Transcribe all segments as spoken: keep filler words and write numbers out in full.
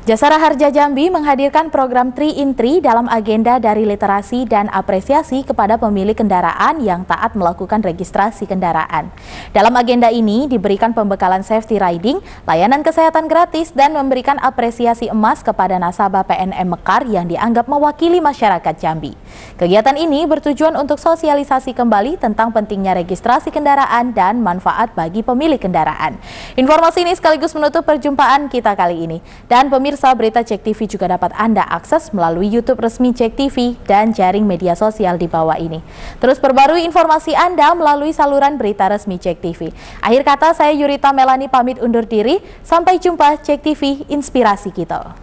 Jasara Harja Jambi menghadirkan program three in three dalam agenda dari literasi dan apresiasi kepada pemilik kendaraan yang taat melakukan registrasi kendaraan. Dalam agenda ini diberikan pembekalan safety riding, layanan kesehatan gratis, dan memberikan apresiasi emas kepada nasabah P N M Mekar yang dianggap mewakili masyarakat Jambi. Kegiatan ini bertujuan untuk sosialisasi kembali tentang pentingnya registrasi kendaraan dan manfaat bagi pemilik kendaraan. Informasi ini sekaligus menutup perjumpaan kita kali ini. Dan pemirsa, berita Cek T V juga dapat Anda akses melalui YouTube resmi Cek T V dan jaring media sosial di bawah ini. Terus perbarui informasi Anda melalui saluran berita resmi Cek T V. Akhir kata, saya Yurita Melani pamit undur diri. Sampai jumpa. Cek T V, inspirasi kita.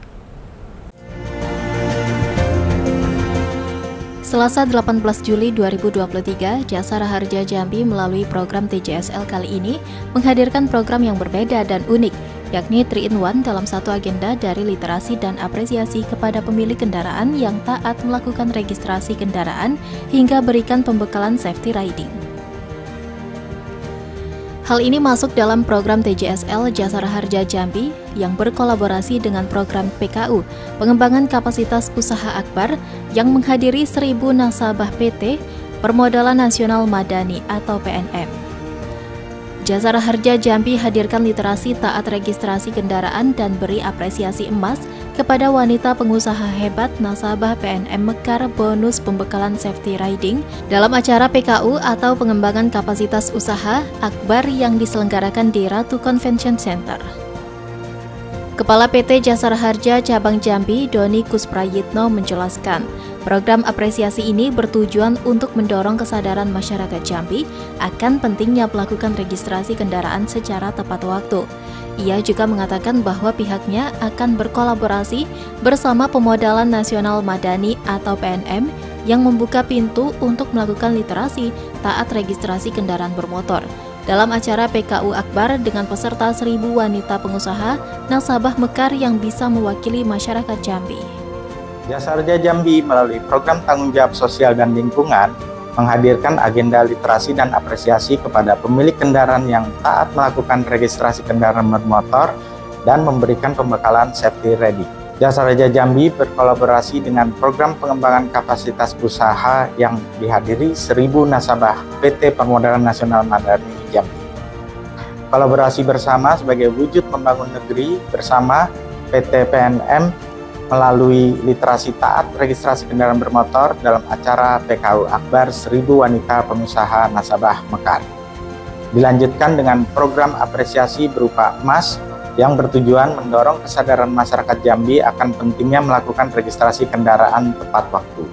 Selasa delapan belas Juli dua ribu dua puluh tiga, Jasara Harja Jambi melalui program T J S L kali ini menghadirkan program yang berbeda dan unik, yakni three in one dalam satu agenda dari literasi dan apresiasi kepada pemilik kendaraan yang taat melakukan registrasi kendaraan hingga berikan pembekalan safety riding. Hal ini masuk dalam program T J S L Jasara Harja Jambi yang berkolaborasi dengan program P K U, pengembangan kapasitas usaha akbar, yang menghadiri seribu nasabah P T Permodalan Nasional Madani atau P N M. Jasara Harja Jambi hadirkan literasi taat registrasi kendaraan dan beri apresiasi emas kepada wanita pengusaha hebat nasabah P N M Mekar bonus pembekalan safety riding dalam acara P K U atau pengembangan kapasitas usaha akbar yang diselenggarakan di Ratu Convention Center. Kepala P T Jasara Harja Cabang Jambi, Doni Kusprayitno, menjelaskan, program apresiasi ini bertujuan untuk mendorong kesadaran masyarakat Jambi akan pentingnya melakukan registrasi kendaraan secara tepat waktu. Ia juga mengatakan bahwa pihaknya akan berkolaborasi bersama Pemodalan Nasional Madani atau P N M yang membuka pintu untuk melakukan literasi taat registrasi kendaraan bermotor dalam acara P K U Akbar dengan peserta seribu wanita pengusaha nasabah Mekar yang bisa mewakili masyarakat Jambi. Jasara Harja Jambi melalui program tanggung jawab sosial dan lingkungan menghadirkan agenda literasi dan apresiasi kepada pemilik kendaraan yang taat melakukan registrasi kendaraan bermotor dan memberikan pembekalan safety ready. Jasara Harja Jambi berkolaborasi dengan program pengembangan kapasitas usaha yang dihadiri seribu nasabah P T Permodalan Nasional Madani Jambi. Kolaborasi bersama sebagai wujud membangun negeri bersama P T P N M melalui literasi taat registrasi kendaraan bermotor dalam acara P K U Akbar seribu wanita pengusaha nasabah Mekar. Dilanjutkan dengan program apresiasi berupa emas yang bertujuan mendorong kesadaran masyarakat Jambi akan pentingnya melakukan registrasi kendaraan tepat waktu.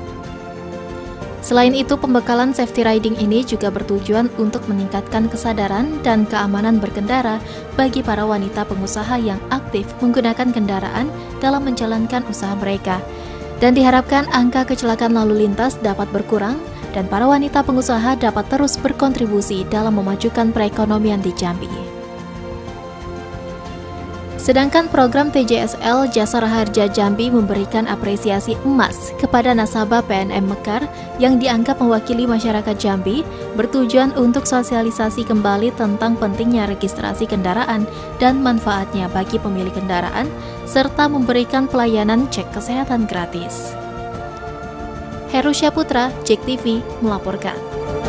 Selain itu, pembekalan safety riding ini juga bertujuan untuk meningkatkan kesadaran dan keamanan berkendara bagi para wanita pengusaha yang aktif menggunakan kendaraan dalam menjalankan usaha mereka. Dan diharapkan angka kecelakaan lalu lintas dapat berkurang dan para wanita pengusaha dapat terus berkontribusi dalam memajukan perekonomian di Jambi. Sedangkan program T J S L Jasara Harja Jambi memberikan apresiasi emas kepada nasabah P N M Mekar yang dianggap mewakili masyarakat Jambi, bertujuan untuk sosialisasi kembali tentang pentingnya registrasi kendaraan dan manfaatnya bagi pemilik kendaraan, serta memberikan pelayanan cek kesehatan gratis. Heru Syaputra, Cek T V, melaporkan.